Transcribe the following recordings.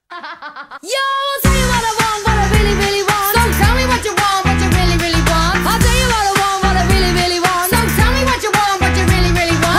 Yo, I'll tell you what I want, what I really, really want. So tell me what you want, what you really, really want. I'll tell you what I want, what I really, really want. So tell me what you want, what you really, really want.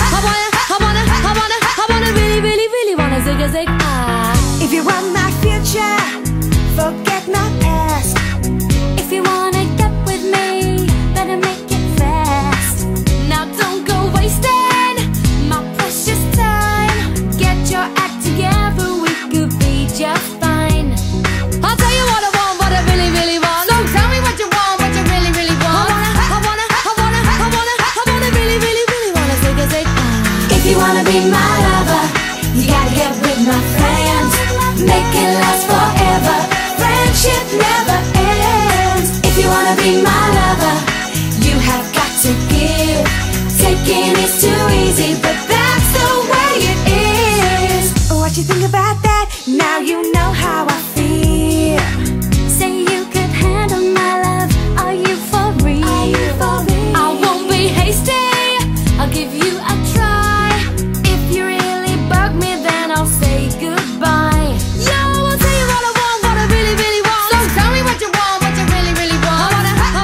I wanna really, really, really wanna zig a zig ah. If you want my future, forget my past. If you wanna get with me, better make it fast. Now don't go wasting my precious time. Get your act together, we could be just fine. I'll tell you what I want, what I really, really want. So tell me what you want, what you really, really want. I wanna really, really, really wanna zig a zig ah. If you wanna be my lover, you gotta get with my friends. Make it last forever. Friendship never ends. If you wanna be my lover, you have got to give. Taking is too easy, but that's the way it is. What you think about that? Now you know how I feel. Say you could handle my love. Are you for real? I won't be hasty, I'll give you a try. If you really bug me, then I'll say goodbye. Yo, I'll tell you what I want, what I really, really want. So tell me what you want, what you really, really want.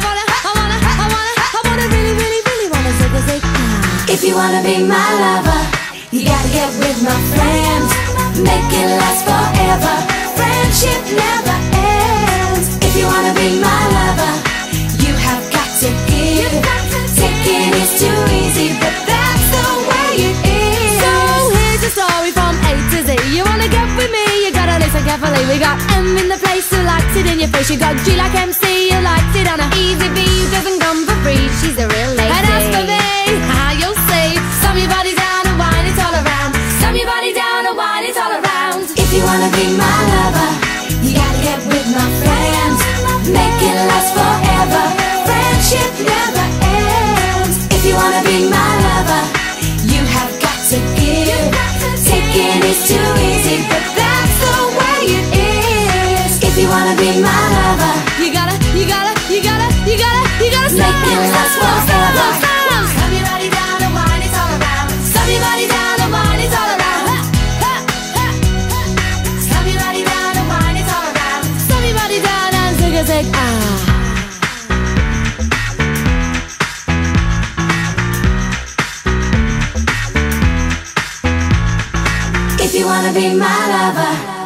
I wanna really, really, really wanna zig a zig ah. If you wanna be my lover, you gotta get with my friends. Make it last forever. Friendship never ends. If you wanna be my lover, you have got to give. Taking is too easy, but that's the way it is. So here's a story from A to Z. You wanna get with me, you gotta listen carefully. We got M in the place who likes it in your face. You got G like MC who likes it on a easy B who doesn't come for free. She's a real lady. And as for me, you'll see. Slam your body down and wine it all around. Slam your body down and wine it all around. If you wanna be my lover, you gotta get with my friends. Make it last forever. Friendship never ends. If you wanna be my lover, you have got to give. Taking is too easy, but that's the way it is. If you wanna be my lover, You gotta make it last forever. Slam your body down and wine it all around. Slam your body down and wine it all around. Slam your body down and wine it all around. Slam your body down and zig a zig ah. If you wanna be my lover,